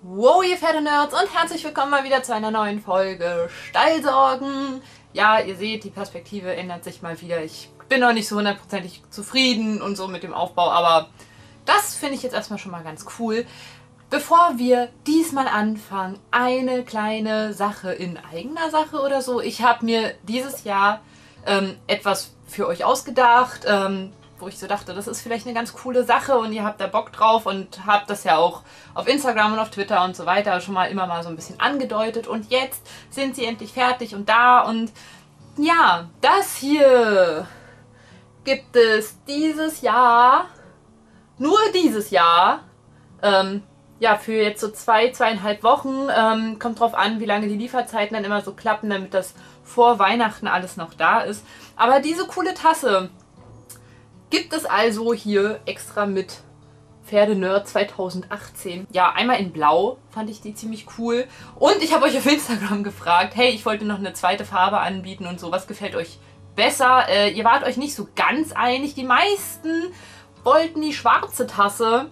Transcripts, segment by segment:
Wow, ihr Pferdenerds und herzlich willkommen mal wieder zu einer neuen Folge Stallsorgen. Ja, ihr seht, die Perspektive ändert sich mal wieder. Ich bin noch nicht so hundertprozentig zufrieden und so mit dem Aufbau, aber das finde ich jetzt erstmal schon mal ganz cool. Bevor wir diesmal anfangen, eine kleine Sache in eigener Sache oder so. Ich habe mir dieses Jahr etwas für euch ausgedacht, wo ich so dachte, das ist vielleicht eine ganz coole Sache und ihr habt da Bock drauf und habt das ja auch auf Instagram und auf Twitter und so weiter schon mal immer mal so ein bisschen angedeutet. Und jetzt sind sie endlich fertig und da und ja, das hier gibt es dieses Jahr, nur dieses Jahr, ja, für jetzt so 2,5 Wochen. Kommt drauf an, wie lange die Lieferzeiten dann immer so klappen, damit das vor Weihnachten alles noch da ist. Aber diese coole Tasse gibt es also hier extra mit Pferdenerd 2018. Ja, einmal in Blau fand ich die ziemlich cool. Und ich habe euch auf Instagram gefragt, hey, ich wollte noch eine zweite Farbe anbieten und so. Was gefällt euch besser? Ihr wart euch nicht so ganz einig. Die meisten wollten die schwarze Tasse.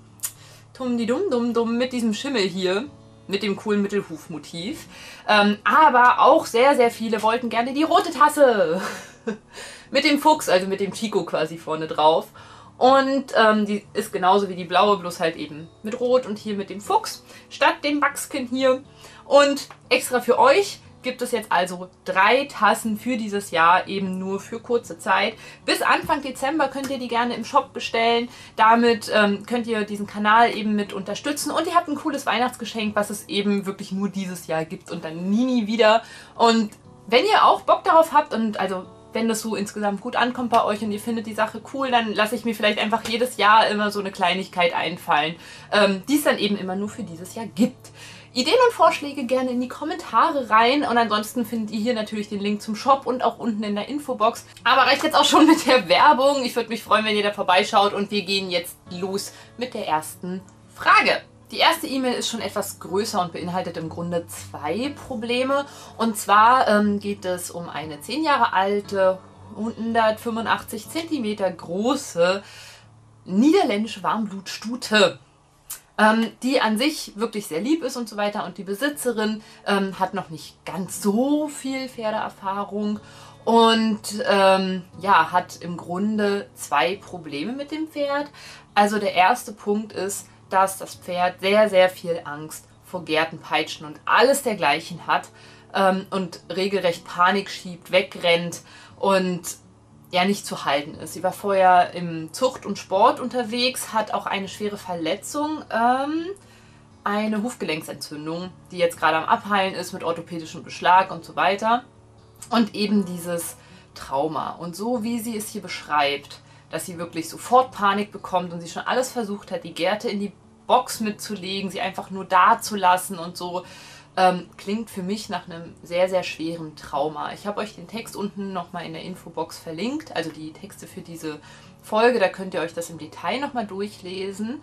Dumm mit diesem Schimmel hier. Mit dem coolen Mittelhufmotiv. Aber auch sehr, sehr viele wollten gerne die rote Tasse. Mit dem Fuchs, also mit dem Chico quasi vorne drauf. Und die ist genauso wie die blaue, bloß halt eben mit Rot und hier mit dem Fuchs statt dem Buckskin hier. Und extra für euch gibt es jetzt also 3 Tassen für dieses Jahr, eben nur für kurze Zeit. Bis Anfang Dezember könnt ihr die gerne im Shop bestellen. Damit könnt ihr diesen Kanal eben mit unterstützen. Und ihr habt ein cooles Weihnachtsgeschenk, was es eben wirklich nur dieses Jahr gibt und dann nie wieder. Und wenn ihr auch Bock darauf habt und also wenn das so insgesamt gut ankommt bei euch und ihr findet die Sache cool, dann lasse ich mir vielleicht einfach jedes Jahr immer so eine Kleinigkeit einfallen, die es dann eben immer nur für dieses Jahr gibt. Ideen und Vorschläge gerne in die Kommentare rein und ansonsten findet ihr hier natürlich den Link zum Shop und auch unten in der Infobox. Aber reicht jetzt auch schon mit der Werbung. Ich würde mich freuen, wenn ihr da vorbeischaut und wir gehen jetzt los mit der ersten Frage. Die erste E-Mail ist schon etwas größer und beinhaltet im Grunde 2 Probleme. Und zwar geht es um eine 10 Jahre alte, 185 cm große niederländische Warmblutstute, die an sich wirklich sehr lieb ist und so weiter. Und die Besitzerin hat noch nicht ganz so viel Pferdeerfahrung und ja, hat im Grunde 2 Probleme mit dem Pferd. Also der erste Punkt ist, dass das Pferd sehr, sehr viel Angst vor Gärten, Peitschen und alles dergleichen hat und regelrecht Panik schiebt, wegrennt und ja nicht zu halten ist. Sie war vorher im Zucht und Sport unterwegs, hat auch eine schwere Verletzung, eine Hufgelenksentzündung, die jetzt gerade am Abheilen ist mit orthopädischem Beschlag und so weiter. Und eben dieses Trauma. Und so wie sie es hier beschreibt, dass sie wirklich sofort Panik bekommt und sie schon alles versucht hat, die Gerte in die Box mitzulegen, sie einfach nur da zu lassen und so, klingt für mich nach einem sehr, sehr schweren Trauma. Ich habe euch den Text unten nochmal in der Infobox verlinkt, also die Texte für diese Folge, da könnt ihr euch das im Detail nochmal durchlesen.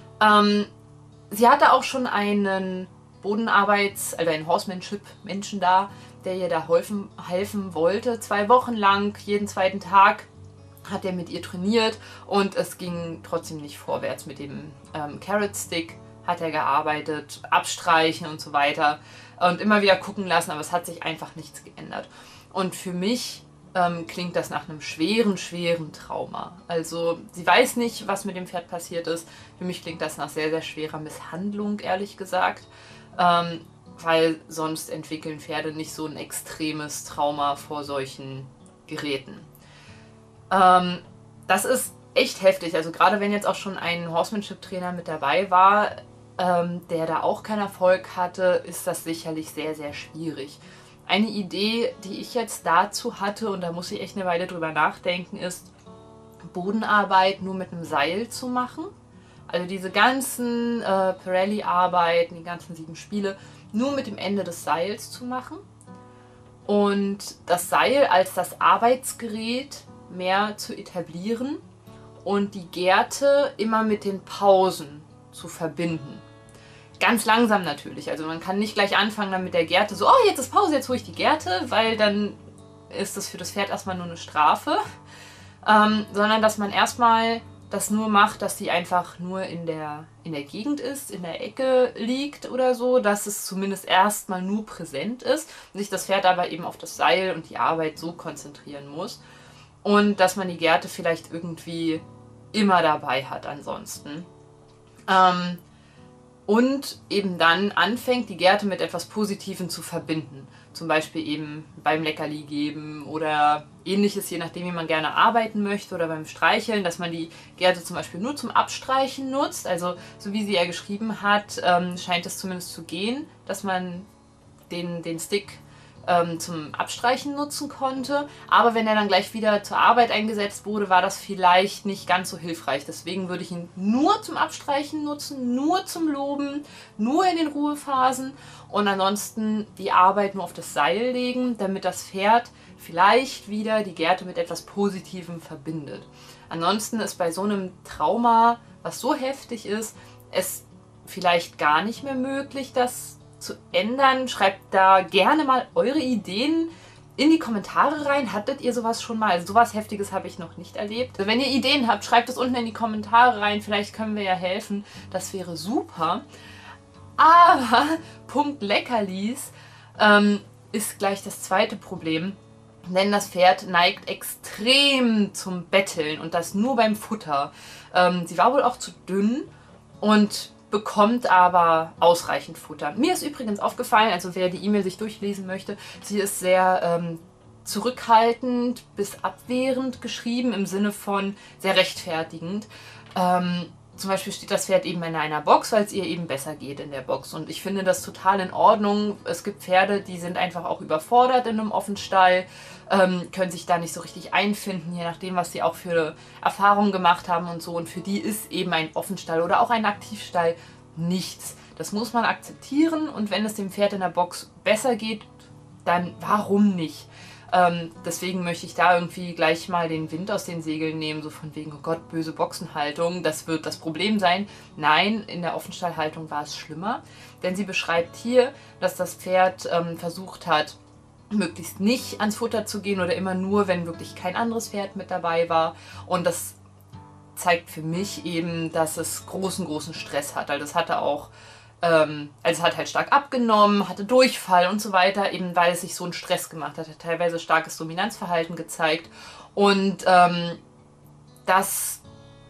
Sie hatte auch schon einen also einen Horsemanship-Menschen da, der ihr da helfen wollte. 2 Wochen lang, jeden zweiten Tag hat er mit ihr trainiert und es ging trotzdem nicht vorwärts. Mit dem Carrot Stick hat er gearbeitet, abstreichen und so weiter und immer wieder gucken lassen, aber es hat sich einfach nichts geändert. Und für mich klingt das nach einem schweren, schweren Trauma. Also sie weiß nicht, was mit dem Pferd passiert ist. Für mich klingt das nach sehr, sehr schwerer Misshandlung, ehrlich gesagt, weil sonst entwickeln Pferde nicht so ein extremes Trauma vor solchen Geräten. Das ist echt heftig, also gerade wenn jetzt auch schon ein Horsemanship-Trainer mit dabei war, der da auch keinen Erfolg hatte, ist das sicherlich sehr, sehr schwierig. Eine Idee, die ich jetzt dazu hatte, und da muss ich echt eine Weile drüber nachdenken, ist, Bodenarbeit nur mit einem Seil zu machen. Also diese ganzen Pirelli-Arbeiten, die ganzen 7 Spiele, nur mit dem Ende des Seils zu machen. Und das Seil als das Arbeitsgerät mehr zu etablieren und die Gerte immer mit den Pausen zu verbinden. Ganz langsam natürlich, also man kann nicht gleich anfangen dann mit der Gerte so, oh jetzt ist Pause, jetzt hole ich die Gerte, weil dann ist das für das Pferd erstmal nur eine Strafe, sondern dass man erstmal das nur macht, dass sie einfach nur in der Gegend ist, in der Ecke liegt oder so, dass es zumindest erstmal nur präsent ist, sich das Pferd aber eben auf das Seil und die Arbeit so konzentrieren muss und dass man die Gerte vielleicht irgendwie immer dabei hat ansonsten. Und eben dann anfängt, die Gerte mit etwas Positivem zu verbinden. Zum Beispiel eben beim Leckerli geben oder ähnliches, je nachdem, wie man gerne arbeiten möchte, oder beim Streicheln, dass man die Gerte zum Beispiel nur zum Abstreichen nutzt. Also so wie sie ja geschrieben hat, scheint es zumindest zu gehen, dass man den Stick zum Abstreichen nutzen konnte. Aber wenn er dann gleich wieder zur Arbeit eingesetzt wurde, war das vielleicht nicht ganz so hilfreich. Deswegen würde ich ihn nur zum Abstreichen nutzen, nur zum Loben, nur in den Ruhephasen und ansonsten die Arbeit nur auf das Seil legen, damit das Pferd vielleicht wieder die Gerte mit etwas Positivem verbindet. Ansonsten ist bei so einem Trauma, was so heftig ist, es vielleicht gar nicht mehr möglich, das zu ändern. Schreibt da gerne mal eure Ideen in die Kommentare rein. Hattet ihr sowas schon mal? Also sowas Heftiges habe ich noch nicht erlebt. Also wenn ihr Ideen habt, schreibt es unten in die Kommentare rein. Vielleicht können wir ja helfen. Das wäre super. Aber Punkt Leckerlis ist gleich das zweite Problem. Denn das Pferd neigt extrem zum Betteln und das nur beim Futter. Sie war wohl auch zu dünn und bekommt aber ausreichend Futter. Mir ist übrigens aufgefallen, also wer die E-Mail sich durchlesen möchte, sie ist sehr zurückhaltend bis abwehrend geschrieben, im Sinne von sehr rechtfertigend. Zum Beispiel steht das Pferd eben in einer Box, weil es ihr eben besser geht in der Box. Und ich finde das total in Ordnung. Es gibt Pferde, die sind einfach auch überfordert in einem Offenstall, können sich da nicht so richtig einfinden, je nachdem, was sie auch für Erfahrungen gemacht haben und so. Und für die ist eben ein Offenstall oder auch ein Aktivstall nichts. Das muss man akzeptieren und wenn es dem Pferd in der Box besser geht, dann warum nicht? Deswegen möchte ich da irgendwie gleich mal den Wind aus den Segeln nehmen, so von wegen, oh Gott, böse Boxenhaltung, das wird das Problem sein. Nein, in der Offenstallhaltung war es schlimmer, denn sie beschreibt hier, dass das Pferd versucht hat, möglichst nicht ans Futter zu gehen oder immer nur, wenn wirklich kein anderes Pferd mit dabei war. Und das zeigt für mich eben, dass es großen Stress hat. Also es hatte auch, es hat halt stark abgenommen, hatte Durchfall und so weiter, eben weil es sich so einen Stress gemacht hat. Hat teilweise starkes Dominanzverhalten gezeigt. Und das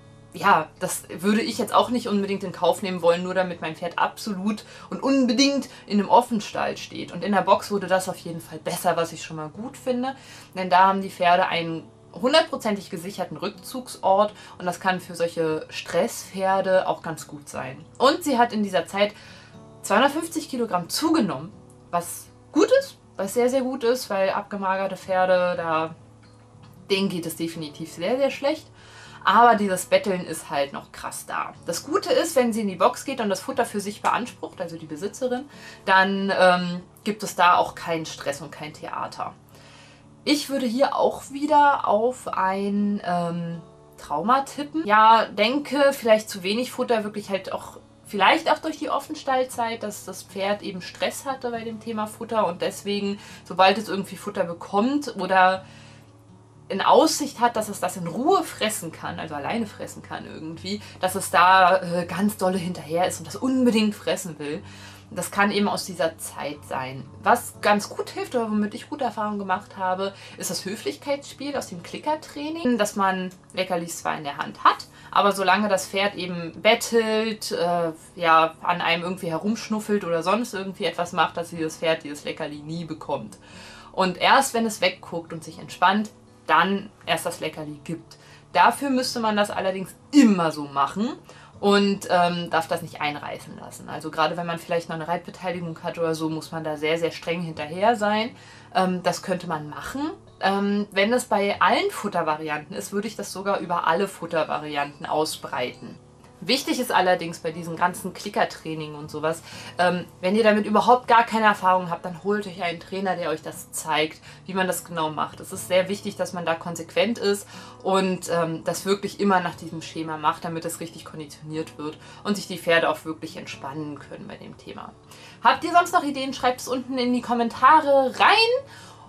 würde ich jetzt auch nicht unbedingt in Kauf nehmen wollen, nur damit mein Pferd absolut und unbedingt in einem Offenstall steht. Und in der Box wurde das auf jeden Fall besser, was ich schon mal gut finde. Denn da haben die Pferde einen 100%ig gesicherten Rückzugsort und das kann für solche Stresspferde auch ganz gut sein. Und sie hat in dieser Zeit 250 Kilogramm zugenommen, was gut ist, was sehr gut ist, weil abgemagerte Pferde, denen geht es definitiv sehr schlecht. Aber dieses Betteln ist halt noch krass da. Das Gute ist, wenn sie in die Box geht und das Futter für sich beansprucht, also die Besitzerin, dann gibt es da auch keinen Stress und kein Theater. Ich würde hier auch wieder auf ein Trauma tippen. Ja, denke, vielleicht zu wenig Futter, wirklich halt auch, vielleicht auch durch die Offenstallzeit, dass das Pferd eben Stress hatte bei dem Thema Futter und deswegen, sobald es irgendwie Futter bekommt oder in Aussicht hat, dass es das in Ruhe fressen kann, also alleine fressen kann irgendwie, dass es da ganz dolle hinterher ist und das unbedingt fressen will. Das kann eben aus dieser Zeit sein. Was ganz gut hilft, oder womit ich gute Erfahrungen gemacht habe, ist das Höflichkeitsspiel aus dem Klickertraining, dass man Leckerlis zwar in der Hand hat, aber solange das Pferd eben bettelt, ja, an einem irgendwie herumschnuffelt oder sonst irgendwie etwas macht, dass dieses Pferd dieses Leckerli nie bekommt. Und erst wenn es wegguckt und sich entspannt, dann erst das Leckerli gibt. Dafür müsste man das allerdings immer so machen und darf das nicht einreißen lassen. Also gerade wenn man vielleicht noch eine Reitbeteiligung hat oder so, muss man da sehr streng hinterher sein. Das könnte man machen. Wenn es bei allen Futtervarianten ist, würde ich das sogar über alle Futtervarianten ausbreiten. Wichtig ist allerdings bei diesem ganzen Klickertraining und sowas, wenn ihr damit überhaupt gar keine Erfahrung habt, dann holt euch einen Trainer, der euch das zeigt, wie man das genau macht. Es ist sehr wichtig, dass man da konsequent ist und das wirklich immer nach diesem Schema macht, damit es richtig konditioniert wird und sich die Pferde auch wirklich entspannen können bei dem Thema. Habt ihr sonst noch Ideen? Schreibt es unten in die Kommentare rein.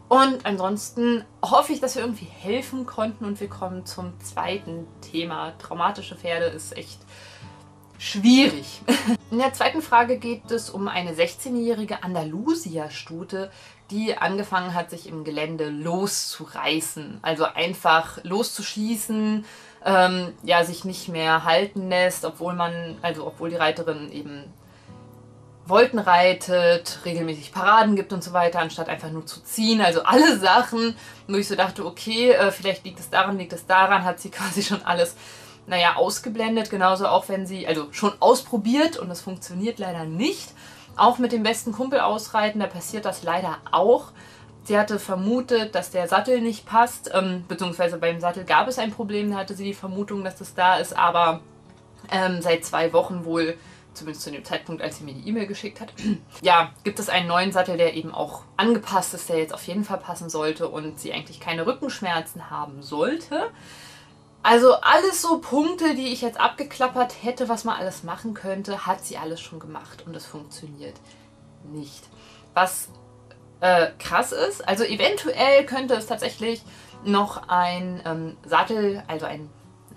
Und ansonsten hoffe ich, dass wir irgendwie helfen konnten und wir kommen zum zweiten Thema. Traumatische Pferde ist echt schwierig. In der zweiten Frage geht es um eine 16-jährige Andalusia-Stute, die angefangen hat, sich im Gelände loszureißen. Also einfach loszuschießen, ja, sich nicht mehr halten lässt, obwohl die Reiterin eben Volten reitet, regelmäßig Paraden gibt und so weiter, anstatt einfach nur zu ziehen. Also alle Sachen, wo ich so dachte, okay, vielleicht liegt es daran, hat sie quasi schon alles, naja, ausgeblendet. Genauso auch wenn sie, also schon ausprobiert und das funktioniert leider nicht. Auch mit dem besten Kumpel ausreiten, da passiert das leider auch. Sie hatte vermutet, dass der Sattel nicht passt, beziehungsweise beim Sattel gab es ein Problem, da hatte sie die Vermutung, dass das da ist, aber seit 2 Wochen wohl, zumindest zu dem Zeitpunkt, als sie mir die E-Mail geschickt hat, ja, gibt es einen neuen Sattel, der eben auch angepasst ist, der jetzt auf jeden Fall passen sollte und sie eigentlich keine Rückenschmerzen haben sollte. Also alles so Punkte, die ich jetzt abgeklappert hätte, was man alles machen könnte, hat sie alles schon gemacht und es funktioniert nicht. Was krass ist, also eventuell könnte es tatsächlich noch ein Sattel, also ein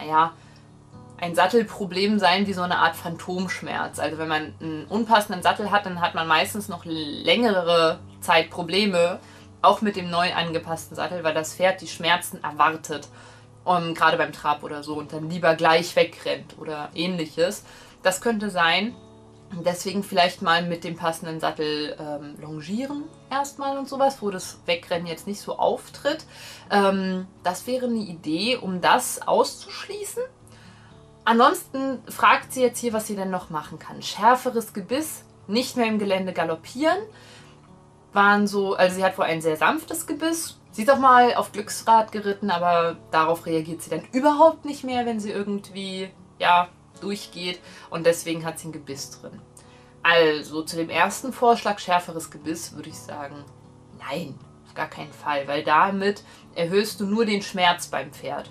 Sattelproblem sein, wie so eine Art Phantomschmerz. Also wenn man einen unpassenden Sattel hat, dann hat man meistens noch längere Zeit Probleme, auch mit dem neu angepassten Sattel, weil das Pferd die Schmerzen erwartet. Gerade beim Trab oder so und dann lieber gleich wegrennt oder ähnliches. Das könnte sein. Deswegen vielleicht mal mit dem passenden Sattel longieren erstmal und sowas, wo das Wegrennen jetzt nicht so auftritt. Das wäre eine Idee, um das auszuschließen. Ansonsten fragt sie jetzt hier, was sie denn noch machen kann. Schärferes Gebiss, nicht mehr im Gelände galoppieren. Also sie hat wohl ein sehr sanftes Gebiss. Sie ist auch mal auf Glücksrad geritten, aber darauf reagiert sie dann überhaupt nicht mehr, wenn sie irgendwie, ja, durchgeht. Und deswegen hat sie ein Gebiss drin. Also zu dem ersten Vorschlag, schärferes Gebiss, würde ich sagen, nein, auf gar keinen Fall. Weil damit erhöhst du nur den Schmerz beim Pferd.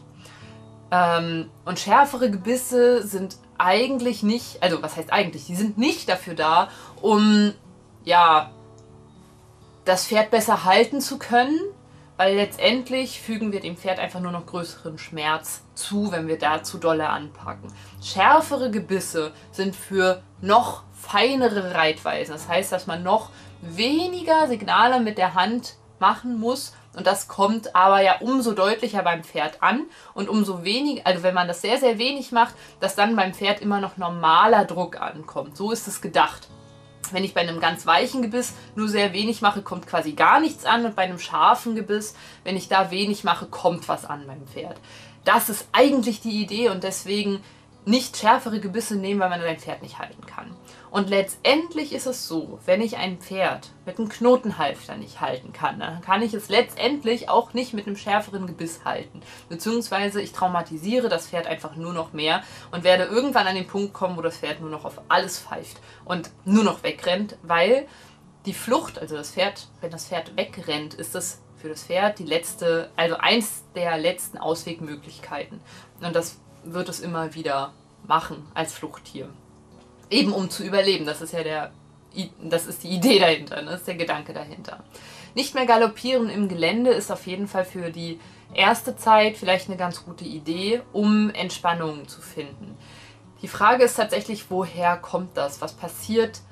Und schärfere Gebisse sind eigentlich nicht, also was heißt eigentlich, die sind nicht dafür da, um, ja, das Pferd besser halten zu können, weil letztendlich fügen wir dem Pferd einfach nur noch größeren Schmerz zu, wenn wir da zu dolle anpacken. Schärfere Gebisse sind für noch feinere Reitweisen. Das heißt, dass man noch weniger Signale mit der Hand machen muss und das kommt aber ja umso deutlicher beim Pferd an und umso weniger, also wenn man das sehr, sehr wenig macht, dass dann beim Pferd immer noch normaler Druck ankommt. So ist es gedacht. Wenn ich bei einem ganz weichen Gebiss nur sehr wenig mache, kommt quasi gar nichts an. Und bei einem scharfen Gebiss, wenn ich da wenig mache, kommt was an beim Pferd. Das ist eigentlich die Idee und deswegen nicht schärfere Gebisse nehmen, weil man sein Pferd nicht halten kann. Und letztendlich ist es so, wenn ich ein Pferd mit einem Knotenhalfter nicht halten kann, dann kann ich es letztendlich auch nicht mit einem schärferen Gebiss halten. Beziehungsweise ich traumatisiere das Pferd einfach nur noch mehr und werde irgendwann an den Punkt kommen, wo das Pferd nur noch auf alles pfeift und nur noch wegrennt, weil die Flucht, also das Pferd, wenn das Pferd wegrennt, ist das für das Pferd die letzte, also eins der letzten Auswegmöglichkeiten. Und das wird es immer wieder machen als Fluchttier. Eben um zu überleben, das ist ja das ist die Idee dahinter, das ist der Gedanke dahinter. Nicht mehr galoppieren im Gelände ist auf jeden Fall für die erste Zeit vielleicht eine ganz gute Idee, um Entspannung zu finden. Die Frage ist tatsächlich, woher kommt das? Was passiert,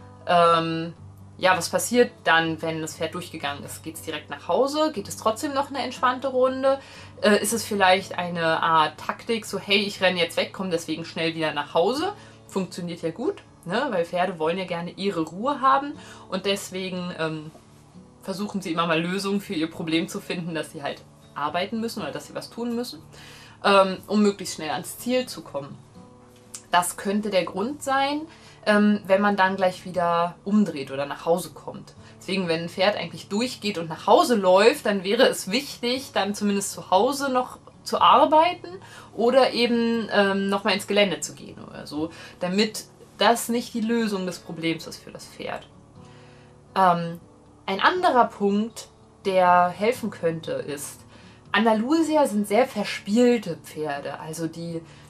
was passiert dann, wenn das Pferd durchgegangen ist? Geht es direkt nach Hause? Geht es trotzdem noch eine entspannte Runde? Ist es vielleicht eine Art Taktik, so hey, ich renne jetzt weg, komme deswegen schnell wieder nach Hause? Funktioniert ja gut, ne? Weil Pferde wollen ja gerne ihre Ruhe haben und deswegen versuchen sie immer mal Lösungen für ihr Problem zu finden, dass sie halt arbeiten müssen oder dass sie was tun müssen, um möglichst schnell ans Ziel zu kommen. Das könnte der Grund sein, wenn man dann gleich wieder umdreht oder nach Hause kommt. Deswegen, wenn ein Pferd eigentlich durchgeht und nach Hause läuft, dann wäre es wichtig, dann zumindest zu Hause noch zu arbeiten oder eben nochmal ins Gelände zu gehen oder so, damit das nicht die Lösung des Problems ist für das Pferd. Ein anderer Punkt, der helfen könnte, ist, Andalusier sind sehr verspielte Pferde, also die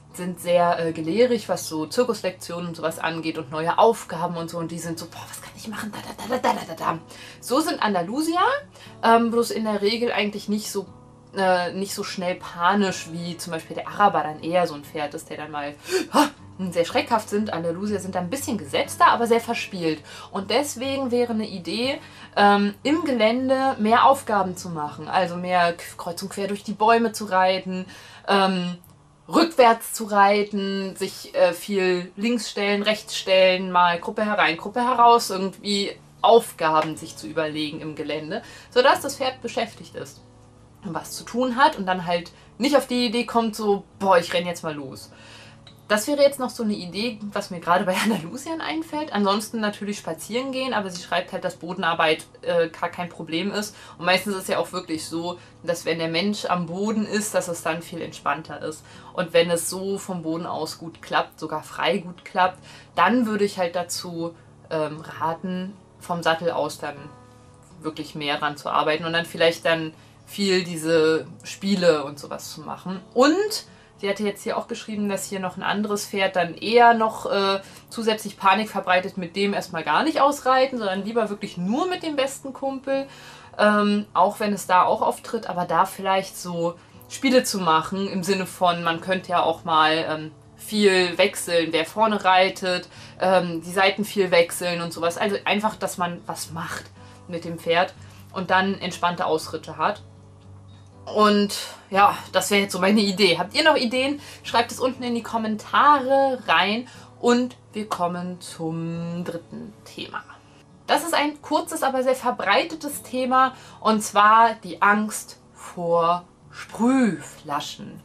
sind sehr gelehrig, was so Zirkuslektionen und sowas angeht und neue Aufgaben und so. Und die sind so, boah, was kann ich machen? So sind Andalusier, bloß in der Regel eigentlich nicht so schnell panisch, wie zum Beispiel der Araber dann eher so ein Pferd ist, der dann mal sehr schreckhaft sind. Andalusier sind da ein bisschen gesetzter, aber sehr verspielt. Und deswegen wäre eine Idee, im Gelände mehr Aufgaben zu machen. Also mehr kreuz und quer durch die Bäume zu reiten, rückwärts zu reiten, sich viel links stellen, rechts stellen, mal Gruppe herein, Gruppe heraus, irgendwie Aufgaben sich zu überlegen im Gelände, sodass das Pferd beschäftigt ist und was zu tun hat und dann halt nicht auf die Idee kommt, so, boah, ich renne jetzt mal los. Das wäre jetzt noch so eine Idee, was mir gerade bei Andalusiern einfällt. Ansonsten natürlich spazieren gehen, aber sie schreibt halt, dass Bodenarbeit gar kein Problem ist. Und meistens ist es ja auch wirklich so, dass wenn der Mensch am Boden ist, dass es dann viel entspannter ist. Und wenn es so vom Boden aus gut klappt, sogar frei gut klappt, dann würde ich halt dazu raten, vom Sattel aus dann wirklich mehr ran zu arbeiten und dann vielleicht dann viel diese Spiele und sowas zu machen. Und sie hatte jetzt hier auch geschrieben, dass hier noch ein anderes Pferd dann eher noch zusätzlich Panik verbreitet, mit dem erstmal gar nicht ausreiten, sondern lieber wirklich nur mit dem besten Kumpel, auch wenn es da auch auftritt, aber da vielleicht so Spiele zu machen, im Sinne von, man könnte ja auch mal viel wechseln, wer vorne reitet, die Seiten viel wechseln und sowas. Also einfach, dass man was macht mit dem Pferd und dann entspannte Ausritte hat. Und ja, das wäre jetzt so meine Idee. Habt ihr noch Ideen? Schreibt es unten in die Kommentare rein und wir kommen zum dritten Thema. Das ist ein kurzes, aber sehr verbreitetes Thema und zwar die Angst vor Sprühflaschen.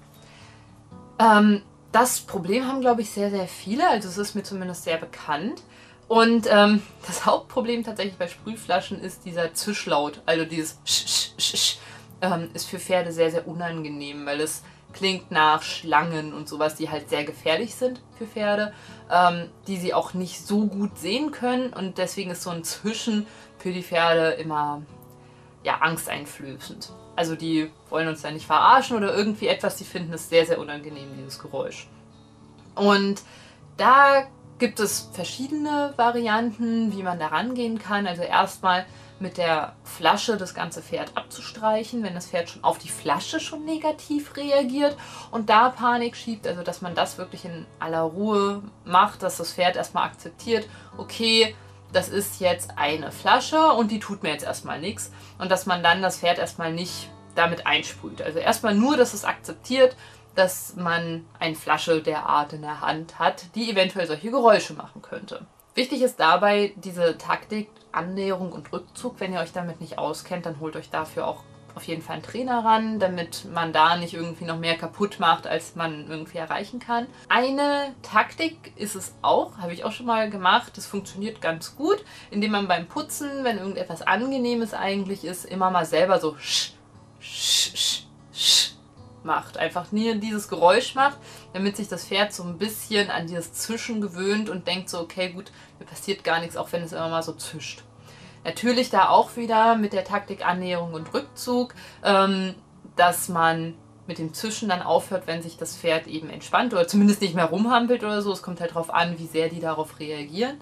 Das Problem haben, glaube ich, sehr, sehr viele, also es ist mir zumindest sehr bekannt. Und das Hauptproblem tatsächlich bei Sprühflaschen ist dieser Zischlaut, also dieses Sch, Sch, Sch, Sch. Ist für Pferde sehr, sehr unangenehm, weil es klingt nach Schlangen und sowas, die halt sehr gefährlich sind für Pferde, die sie auch nicht so gut sehen können und deswegen ist so ein Zischen für die Pferde immer ja, angsteinflößend. Also die wollen uns da nicht verarschen oder irgendwie etwas, die finden es sehr, sehr unangenehm, dieses Geräusch. Und da gibt es verschiedene Varianten, wie man da rangehen kann. Also erstmal mit der Flasche das ganze Pferd abzustreichen, wenn das Pferd schon auf die Flasche schon negativ reagiert und da Panik schiebt, also dass man das wirklich in aller Ruhe macht, dass das Pferd erstmal akzeptiert, okay, das ist jetzt eine Flasche und die tut mir jetzt erstmal nichts und dass man dann das Pferd erstmal nicht damit einsprüht. Also erstmal nur, dass es akzeptiert, dass man eine Flasche der Art in der Hand hat, die eventuell solche Geräusche machen könnte. Wichtig ist dabei diese Taktik Annäherung und Rückzug. Wenn ihr euch damit nicht auskennt, dann holt euch dafür auch auf jeden Fall einen Trainer ran, damit man da nicht irgendwie noch mehr kaputt macht, als man irgendwie erreichen kann. Eine Taktik ist es auch, habe ich auch schon mal gemacht, das funktioniert ganz gut, indem man beim Putzen, wenn irgendetwas Angenehmes eigentlich ist, immer mal selber so sch, sch, sch, sch macht. Einfach nie dieses Geräusch macht, damit sich das Pferd so ein bisschen an dieses Zischen gewöhnt und denkt so, okay, gut, mir passiert gar nichts, auch wenn es immer mal so zischt. Natürlich da auch wieder mit der Taktik Annäherung und Rückzug, dass man mit dem Zischen dann aufhört, wenn sich das Pferd eben entspannt oder zumindest nicht mehr rumhampelt oder so. Es kommt halt darauf an, wie sehr die darauf reagieren.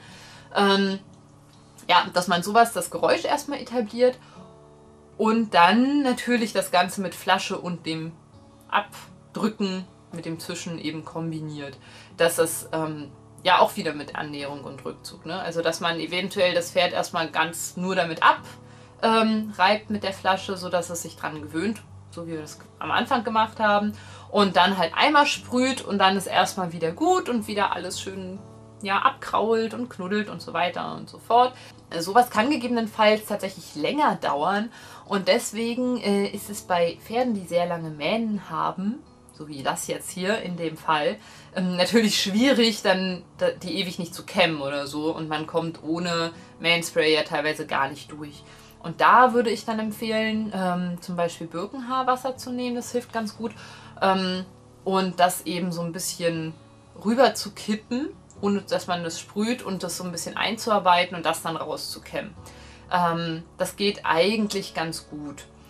Ja, dass man sowas, das Geräusch erstmal etabliert und dann natürlich das Ganze mit Flasche und dem Abdrücken mit dem Zischen eben kombiniert. Dass es ja auch wieder mit Annäherung und Rückzug. Ne? Also dass man eventuell das Pferd erstmal ganz nur damit abreibt mit der Flasche, sodass es sich dran gewöhnt, so wie wir das am Anfang gemacht haben. Und dann halt einmal sprüht und dann ist erstmal wieder gut und wieder alles schön ja, abkrault und knuddelt und so weiter und so fort. Sowas kann gegebenenfalls tatsächlich länger dauern und deswegen ist es bei Pferden, die sehr lange Mähnen haben, so wie das jetzt hier in dem Fall, natürlich schwierig, dann die ewig nicht zu kämmen oder so und man kommt ohne Manspray ja teilweise gar nicht durch. Und da würde ich dann empfehlen, zum Beispiel Birkenhaarwasser zu nehmen, das hilft ganz gut, und das eben so ein bisschen rüber zu kippen, ohne dass man das sprüht und das so ein bisschen einzuarbeiten und das dann rauszukämmen. Das geht eigentlich ganz gut.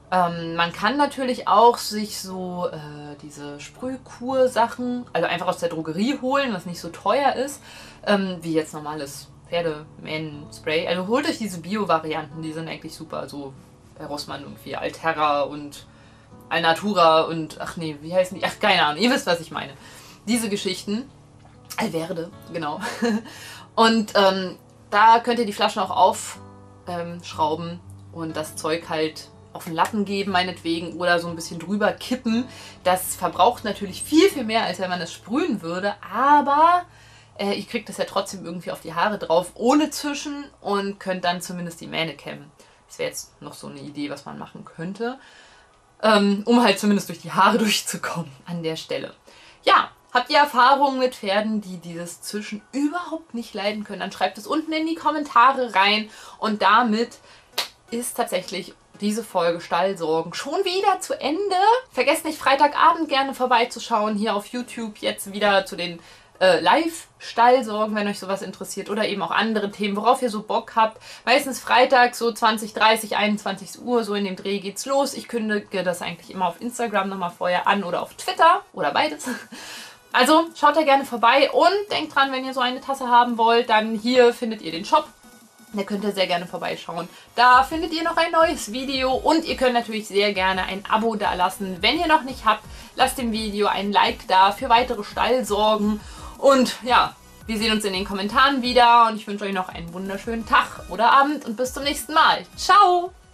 Man kann natürlich auch sich so diese Sprühkur-Sachen, also einfach aus der Drogerie holen, was nicht so teuer ist, wie jetzt normales Pferdemähen-Spray. Also holt euch diese Bio-Varianten, die sind eigentlich super. So bei Rossmann irgendwie Alterra und Alnatura und, ach nee, wie heißen die? Ach, keine Ahnung, ihr wisst, was ich meine. Diese Geschichten. Alverde, genau. Und da könnt ihr die Flaschen auch aufschrauben und das Zeug halt auf den Lappen geben, meinetwegen, oder so ein bisschen drüber kippen. Das verbraucht natürlich viel, viel mehr, als wenn man es sprühen würde, aber ihr kriegt das ja trotzdem irgendwie auf die Haare drauf, ohne Zischen, und könnt dann zumindest die Mähne kämmen. Das wäre jetzt noch so eine Idee, was man machen könnte, um halt zumindest durch die Haare durchzukommen an der Stelle. Ja, habt ihr Erfahrungen mit Pferden, die dieses Zischen überhaupt nicht leiden können, dann schreibt es unten in die Kommentare rein. Und damit ist tatsächlich diese Folge Stallsorgen schon wieder zu Ende. Vergesst nicht, Freitagabend gerne vorbeizuschauen, hier auf YouTube jetzt wieder zu den Live-Stallsorgen, wenn euch sowas interessiert, oder eben auch andere Themen, worauf ihr so Bock habt. Meistens Freitag so 20, 30, 21 Uhr, so in dem Dreh geht's los. Ich kündige das eigentlich immer auf Instagram nochmal vorher an oder auf Twitter oder beides. Also schaut da gerne vorbei und denkt dran, wenn ihr so eine Tasse haben wollt, dann hier findet ihr den Shop. Da könnt ihr sehr gerne vorbeischauen. Da findet ihr noch ein neues Video und ihr könnt natürlich sehr gerne ein Abo da lassen. Wenn ihr noch nicht habt, lasst dem Video ein Like da für weitere Stallsorgen. Und ja, wir sehen uns in den Kommentaren wieder und ich wünsche euch noch einen wunderschönen Tag oder Abend und bis zum nächsten Mal. Ciao!